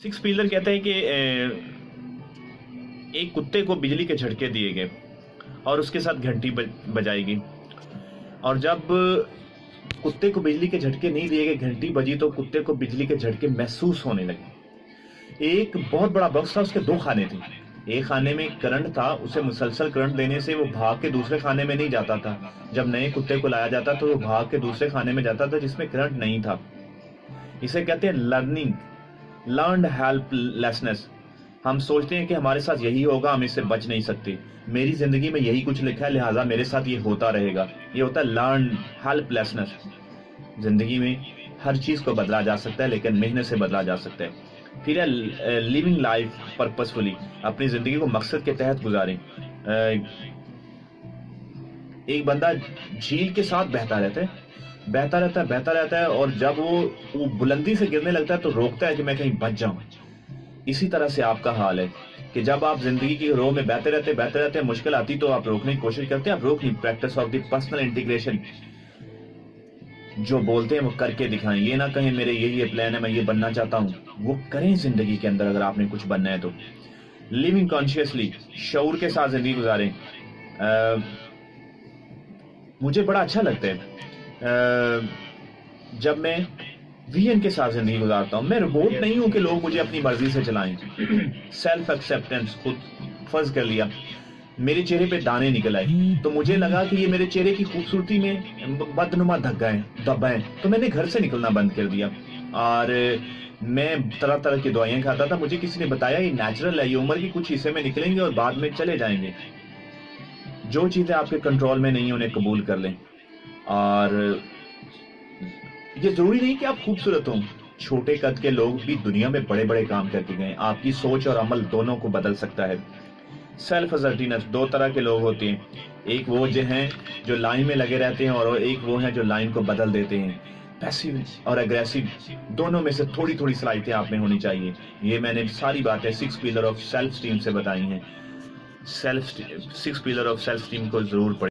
Six pillar कहते हैं कि एक कुत्ते को बिजली के झटके दिए गए और उसके साथ घंटी बजाएगी, और जब कुत्ते को बिजली के झटके नहीं दिए गए, घंटी बजी तो कुत्ते को बिजली के झटके महसूस होने लगे। एक बहुत बड़ा बॉक्स था, उसके दो खाने थे। एक खाने में करंट था, उसे मुसलसल करंट देने से वो भाग के दूसरे खाने में नहीं जाता था। जब नए कुत्ते को लाया जाता तो वो भाग के दूसरे खाने में जाता था जिसमें करंट नहीं था। इसे कहते हैं लर्नड हेल्पलेसनेस। हम सोचते हैं कि हमारे साथ यही होगा, हम इससे बच नहीं सकते, मेरी जिंदगी में यही कुछ लिखा है लिहाजा मेरे साथ ये होता रहेगा। ये होता है लर्नड हेल्पलेसनेस। जिंदगी में हर चीज को बदला जा सकता है, लेकिन मेहनत से बदला जा सकता है। फिर है लिविंग लाइफ पर्पसफुली। अपनी जिंदगी को मकसद के तहत गुजारें। एक बंदा झील के साथ बहता रहता है और जब वो बुलंदी से गिरने लगता है तो रोकता है कि मैं कहीं बच जाऊं। इसी तरह से आपका हाल है कि जब आप जिंदगी की रो में बहते रहते मुश्किल आती तो आप रोकने की कोशिश करते हैं, आप रोक नहीं। Practice of the personal integration. जो बोलते हैं वो करके दिखाएं। ये ना कहें मेरे यही प्लान है, मैं ये बनना चाहता हूं, वो करें जिंदगी के अंदर अगर आपने कुछ बनना है तो। लिविंग कॉन्शियसली, शऊर के साथ जिंदगी गुजारें। मुझे बड़ा अच्छा लगता है जब मैं विजन के साथ जिंदगी गुजारता हूं। मैं रोबोट नहीं हूं कि लोग मुझे अपनी मर्जी से चलाएं। Self acceptance. खुद फर्ज कर लिया मेरे चेहरे पे दाने निकल आए तो मुझे लगा कि ये मेरे चेहरे की खूबसूरती में बदनुमा धब्बा है, तो मैंने घर से निकलना बंद कर दिया। और मैं तरह तरह की दवाइयां खाता था। मुझे किसी ने बताया ये नेचुरल है, ये उम्र की कुछ हिस्से में निकलेंगे और बाद में चले जाएंगे। जो चीजें आपके कंट्रोल में नहीं उन्हें कबूल कर लें। और ये जरूरी नहीं कि आप खूबसूरत हों। छोटे कद के लोग भी दुनिया में बड़े बड़े काम करके गए। आपकी सोच और अमल दोनों को बदल सकता है। Self assertiveness. दो तरह के लोग होते हैं, एक वो जो हैं जो लाइन में लगे रहते हैं और एक वो हैं जो लाइन को बदल देते हैं। पैसिव और एग्रेसिव, दोनों में से थोड़ी थोड़ी सलाहियतें आप में होनी चाहिए। ये मैंने सारी बातें six pillar of self esteem से बताई हैं। Six pillar of self esteem को जरूर पढ़ें।